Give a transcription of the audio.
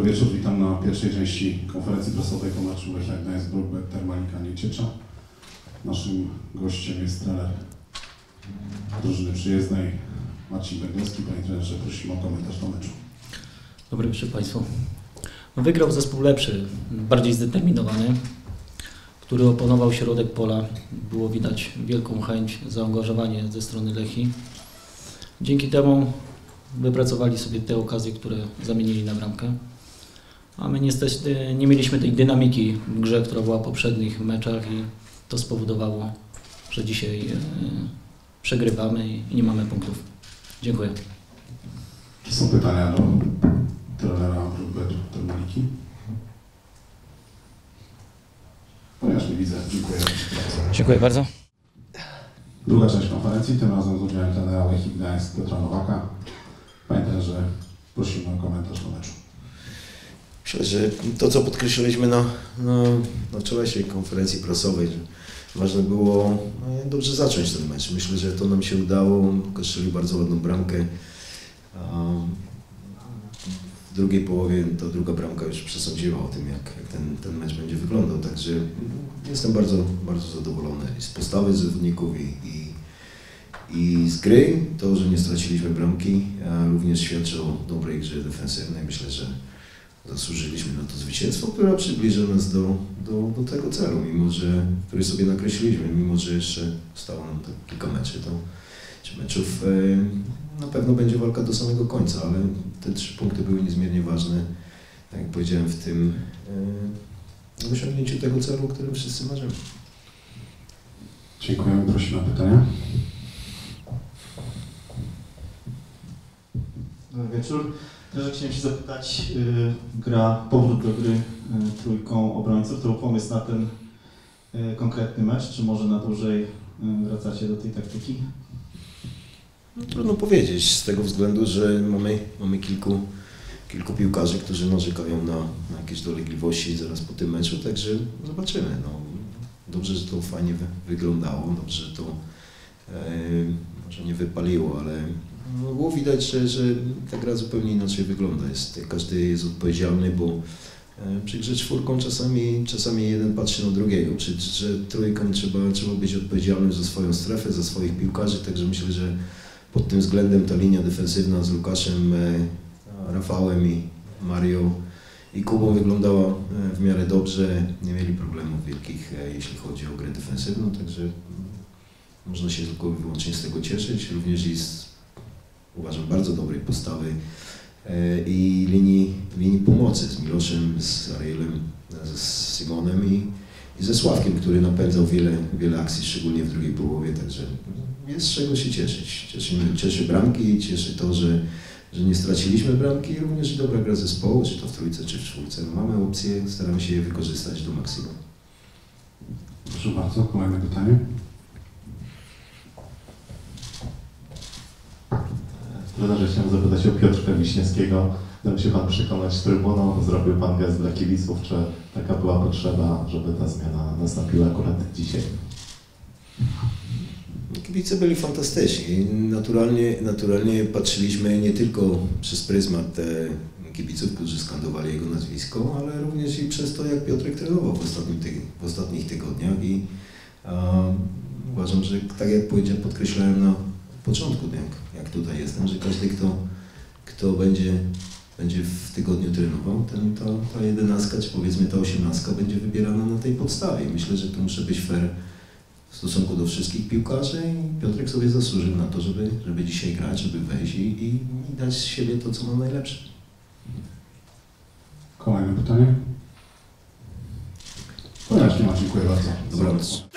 Dobry wieczór, witam na pierwszej części konferencji prasowej po meczu Lechia Gdańsk-Bruk Termalika Nieciecza. Naszym gościem jest trener drużyny przyjezdnej Marcin Węgowski. Panie trenerze, prosimy o komentarz do meczu. Dobry wieczór Państwu. Wygrał zespół lepszy, bardziej zdeterminowany, który oponował środek pola. Było widać wielką chęć, zaangażowanie ze strony Lechii. Dzięki temu wypracowali sobie te okazje, które zamienili na bramkę. A my niestety nie mieliśmy tej dynamiki w grze, która była w poprzednich meczach i to spowodowało, że dzisiaj przegrywamy i nie mamy punktów. Dziękuję. Czy są pytania do trenera Termaliki? Ponieważ nie widzę, dziękuję. Dziękuję bardzo. Druga część konferencji, tym razem z udziałem trenera Lechii Gdańsk Piotra Nowaka. Panie trenerze, prosimy o komentarz do meczu. Myślę, że to, co podkreśliliśmy na wczorajszej konferencji prasowej, że ważne było dobrze zacząć ten mecz. Myślę, że to nam się udało. Strzelił bardzo ładną bramkę. W drugiej połowie ta druga bramka już przesądziła o tym, jak ten mecz będzie wyglądał. Także jestem bardzo, bardzo zadowolony z postawy zawodników i z gry. To, że nie straciliśmy bramki, również świadczy o dobrej grze defensywnej. Myślę, że zasłużyliśmy na to zwycięstwo, które przybliża nas do tego celu, który sobie nakreśliliśmy, mimo że jeszcze stało nam kilka meczów. Na pewno będzie walka do samego końca, ale te 3 punkty były niezmiernie ważne, tak jak powiedziałem, w tym osiągnięciu tego celu, o którym wszyscy marzymy. Dziękujemy, prosimy o pytania. Dobry wieczór. Też chciałem się zapytać, powrót do gry trójką obrońców, to był pomysł na ten konkretny mecz, czy może na dłużej wracacie do tej taktyki? No, trudno powiedzieć, z tego względu, że mamy kilku piłkarzy, którzy narzekają na jakieś dolegliwości zaraz po tym meczu, także zobaczymy. No, dobrze, że to fajnie wyglądało, dobrze, że to może nie wypaliło, ale było widać, że ta gra zupełnie inaczej wygląda. Każdy jest odpowiedzialny, bo przy grze czwórką czasami jeden patrzy na drugiego. Przy grze trójką trzeba być odpowiedzialnym za swoją strefę, za swoich piłkarzy, także myślę, że pod tym względem ta linia defensywna z Łukaszem, Rafałem i Mario i Kubą wyglądała w miarę dobrze. Nie mieli problemów wielkich, jeśli chodzi o grę defensywną, także można się tylko i wyłącznie z tego cieszyć. Również i uważam, bardzo dobrej postawy i linii pomocy z Miloszem, z Arielem, z Simonem i ze Sławkiem, który napędzał wiele akcji, szczególnie w drugiej połowie, także jest z czego się cieszyć. Cieszy bramki, cieszy to, że nie straciliśmy bramki i również dobra gra zespołu, czy to w trójce, czy w czwórce. Mamy opcje, staramy się je wykorzystać do maksimum. Proszę bardzo, kolejne pytanie. Trenerze, chciałem zapytać o Piotrka Wiśniewskiego. Dał się Pan przekonać trybuną, zrobił Pan gest dla kibiców, czy taka była potrzeba, żeby ta zmiana nastąpiła akurat dzisiaj? Kibice byli fantastyczni. Naturalnie patrzyliśmy nie tylko przez pryzmat kibiców, którzy skandowali jego nazwisko, ale również i przez to, jak Piotrek trenował w ostatnich tygodniach i uważam, że tak jak podkreślałem na początku, jak tutaj jestem, że każdy, kto będzie w tygodniu trenował, ta 11, czy powiedzmy ta 18 będzie wybierana na tej podstawie. Myślę, że tu muszę być fair w stosunku do wszystkich piłkarzy i Piotrek sobie zasłużył na to, żeby dzisiaj grać, żeby wejść i dać z siebie to, co ma najlepsze. Kolejne pytanie? Ponieważ nie ma, dziękuję bardzo. Dobranoc.